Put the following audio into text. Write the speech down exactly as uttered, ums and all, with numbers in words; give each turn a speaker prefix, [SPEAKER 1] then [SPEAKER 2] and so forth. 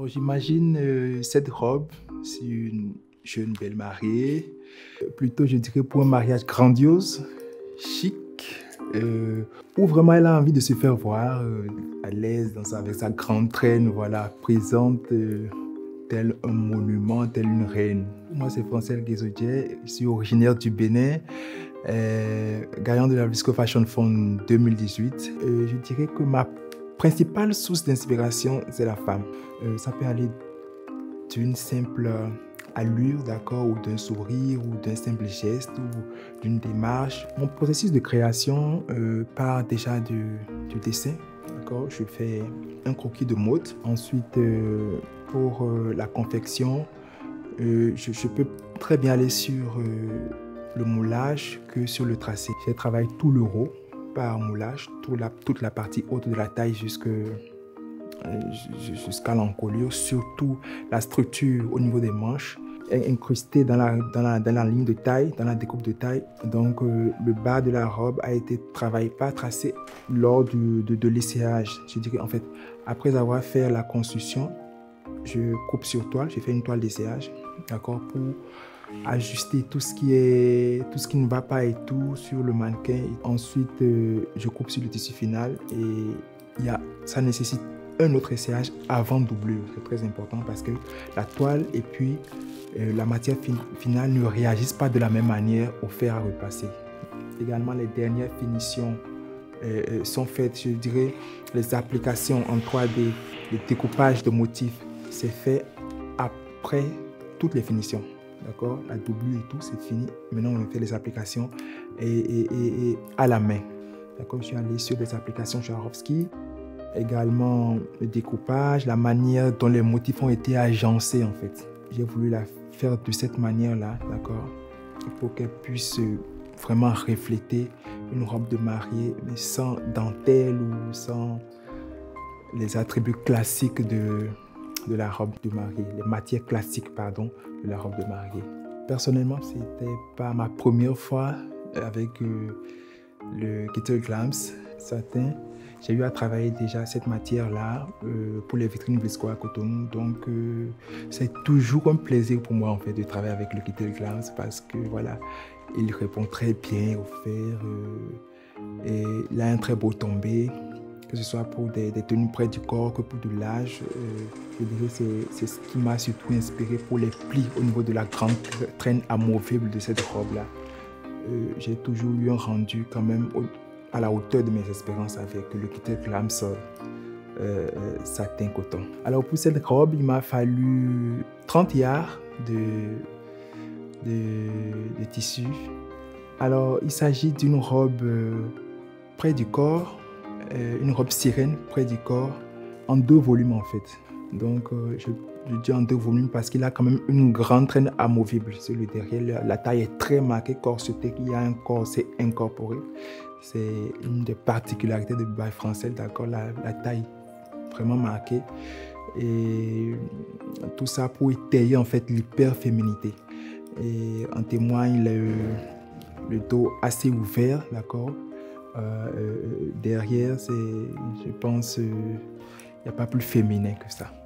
[SPEAKER 1] j'imagine euh, cette robe, c'est une jeune belle mariée. Euh, Plutôt, je dirais pour un mariage grandiose, chic, euh, où vraiment elle a envie de se faire voir euh, à l'aise dans sa- avec sa grande traîne, voilà, présente euh, tel un monument, telle une reine. Moi, c'est Francel Guézodier, je suis originaire du Bénin, euh, gagnant de la Visco Fashion Fund deux mille dix-huit. Euh, je dirais que ma principale source d'inspiration, c'est la femme. Euh, ça peut aller d'une simple allure, d'accord, ou d'un sourire, ou d'un simple geste, ou d'une démarche. Mon processus de création euh, part déjà du, du dessin, d'accord. Je fais un croquis de mode. Ensuite, euh, pour euh, la confection, euh, je, je peux très bien aller sur euh, le moulage que sur le tracé. Je travaille tout le haut par moulage, toute la, toute la partie haute de la taille jusque jusqu'à l'encolure, surtout la structure au niveau des manches est incrustée dans la, dans la, dans la ligne de taille, dans la découpe de taille. Donc euh, le bas de la robe a été travaillé, pas tracé lors du, de, de l'essayage. Je dirais en fait, après avoir fait la construction, je coupe sur toile, j'ai fait une toile d'essayage, d'accord, pour ajuster tout ce qui est, tout ce qui ne va pas et tout sur le mannequin. Ensuite, euh, je coupe sur le tissu final et y a, ça nécessite un autre essayage avant doublure. C'est très important parce que la toile et puis euh, la matière fin finale ne réagissent pas de la même manière au fer à repasser. Également, les dernières finitions euh, sont faites, je dirais, les applications en trois D, le découpage de motifs, c'est fait après toutes les finitions. D'accord, la doublure et tout, c'est fini. Maintenant, on fait les applications et, et, et, et à la main. D'accord, je suis allé sur des applications Swarovski. Également, le découpage, la manière dont les motifs ont été agencés, en fait. J'ai voulu la faire de cette manière-là, d'accord, pour qu'elle puisse vraiment refléter une robe de mariée, mais sans dentelle ou sans les attributs classiques de, de la robe de mariée, les matières classiques, pardon, de la robe de mariée. Personnellement, c'était pas ma première fois avec euh, le Kittel Glams satin. J'ai eu à travailler déjà cette matière-là euh, pour les vitrines Vlisco à Cotonou. Donc, euh, c'est toujours un plaisir pour moi en fait de travailler avec le Kittel Glams parce que voilà, il répond très bien au fer euh, et il a un très beau tombé, que ce soit pour des, des tenues près du corps que pour de l'âge. Euh, je dirais c'est ce qui m'a surtout inspiré pour les plis au niveau de la grande traîne amovible de cette robe-là. Euh, j'ai toujours eu un rendu quand même au, à la hauteur de mes espérances avec le Kittel Glams euh, euh, satin coton. Alors pour cette robe, il m'a fallu trente yards de, de, de tissu. Alors il s'agit d'une robe euh, près du corps, euh, une robe sirène près du corps, en deux volumes en fait. Donc euh, je, je dis en deux volumes parce qu'il a quand même une grande traîne amovible sur le derrière. La, la taille est très marquée, corsetée, il y a un corset incorporé. C'est une des particularités de By Francel, d'accord, la, la taille vraiment marquée. Et tout ça pour étayer en fait l'hyper-féminité. Et en témoigne le, le dos assez ouvert, d'accord. Euh, euh, derrière, c'est, je pense, il euh, n'y a pas plus féminin que ça.